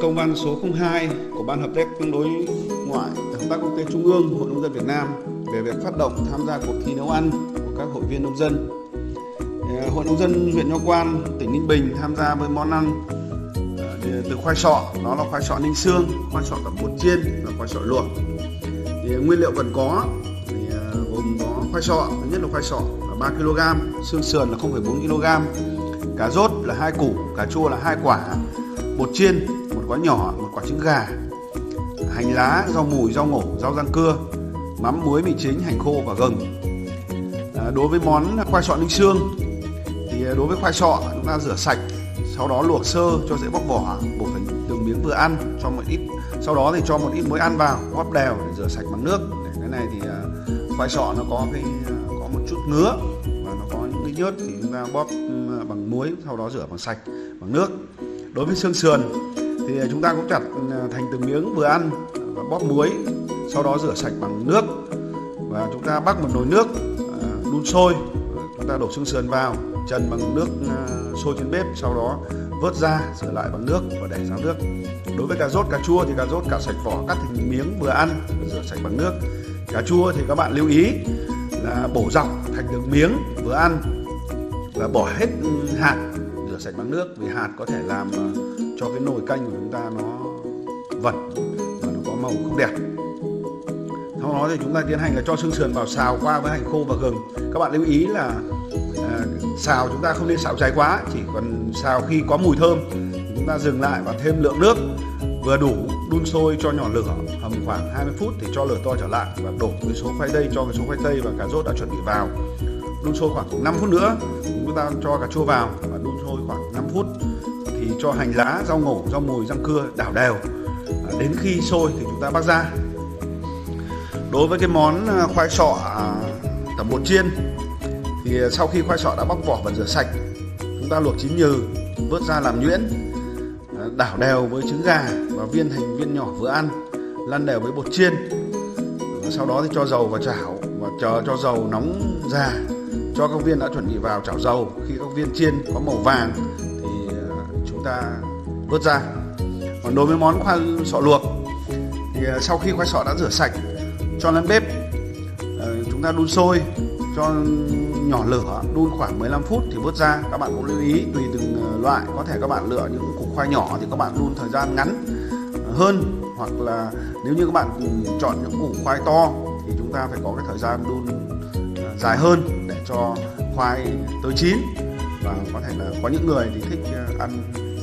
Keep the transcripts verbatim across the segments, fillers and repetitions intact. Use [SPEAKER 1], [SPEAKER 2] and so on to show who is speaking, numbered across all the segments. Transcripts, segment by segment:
[SPEAKER 1] công văn số không hai của Ban Hợp tác đối ngoại Hợp tác quốc tế Trung ương Hội Nông dân Việt Nam về việc phát động tham gia cuộc thi nấu ăn của các hội viên nông dân. Hội Nông dân huyện Nho Quan, tỉnh Ninh Bình tham gia với món ăn từ khoai sọ, đó là khoai sọ ninh xương, khoai sọ tẩm bột chiên và khoai sọ luộc. Thì nguyên liệu cần có thì gồm có khoai sọ, thứ nhất là khoai sọ là ba ki lô gam, xương sườn là không phẩy bốn ki lô gam, cà rốt là hai củ, cà chua là hai quả, bột chiên một quả nhỏ, một quả trứng gà, hành lá, rau mùi, rau ngổ, rau rang cưa, mắm, muối, mì chính, hành khô và gừng. À, đối với món khoai sọ ninh xương thì đối với khoai sọ chúng ta rửa sạch, sau đó luộc sơ cho dễ bóc vỏ, bổ thành từng miếng vừa ăn, cho một ít, sau đó thì cho một ít muối ăn vào, bóp đều để rửa sạch bằng nước. Để cái này thì uh, khoai sọ nó có cái uh, có một chút ngứa và nó có những cái nhớt thì chúng ta bóp uh, bằng muối, sau đó rửa bằng sạch bằng nước. Đối với xương sườn thì chúng ta cũng chặt uh, thành từng miếng vừa ăn và bóp muối, sau đó rửa sạch bằng nước và chúng ta bắc một nồi nước uh, đun sôi, chúng ta đổ xương sườn vào, trần bằng nước uh, sôi trên bếp, sau đó vớt ra, rửa lại bằng nước và để ráo nước. Đối với cà rốt, cà chua thì cà rốt cạo sạch vỏ, cắt thành miếng vừa ăn, rửa sạch bằng nước. Cà chua thì các bạn lưu ý là bổ dọc thành từng miếng vừa ăn và bỏ hết hạt, rửa sạch bằng nước, vì hạt có thể làm uh, cho cái nồi canh của chúng ta nó vẩn và nó có màu không đẹp. Sau đó thì chúng ta tiến hành là cho xương sườn vào xào qua với hành khô và gừng. Các bạn lưu ý là à, xào chúng ta không nên xào cháy quá, chỉ còn xào khi có mùi thơm chúng ta dừng lại và thêm lượng nước vừa đủ, đun sôi cho nhỏ lửa, hầm khoảng hai mươi phút thì cho lửa to trở lại và đổ cái số khoai tây, cho cái số khoai tây và cà rốt đã chuẩn bị vào, đun sôi khoảng năm phút nữa chúng ta cho cà chua vào và đun sôi khoảng năm phút thì cho hành lá, rau ngổ, rau mùi, rang cưa đảo đều, à, đến khi sôi thì chúng ta bắc ra. Đối với cái món khoai sọ tẩm bột chiên thì sau khi khoai sọ đã bóc vỏ và rửa sạch, chúng ta luộc chín nhừ, vớt ra làm nhuyễn, đảo đều với trứng gà và viên thành viên nhỏ vừa ăn, lăn đều với bột chiên. Sau đó thì cho dầu vào chảo và chờ cho dầu nóng già, cho các viên đã chuẩn bị vào chảo dầu. Khi các viên chiên có màu vàng thì chúng ta vớt ra. Còn đối với món khoai sọ luộc thì sau khi khoai sọ đã rửa sạch, cho lên bếp, chúng ta đun sôi, cho nhỏ lửa, đun khoảng mười lăm phút thì vớt ra. Các bạn cũng lưu ý tùy từng loại, có thể các bạn lựa những củ khoai nhỏ thì các bạn đun thời gian ngắn hơn, hoặc là nếu như các bạn chọn những củ khoai to thì chúng ta phải có cái thời gian đun dài hơn để cho khoai tới chín. Và có thể là có những người thì thích ăn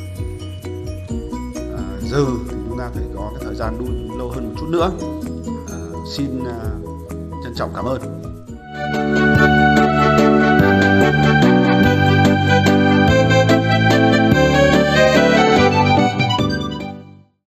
[SPEAKER 1] dừ thì chúng ta phải có cái thời gian đun lâu hơn một chút nữa. À, xin uh, trân trọng cảm ơn.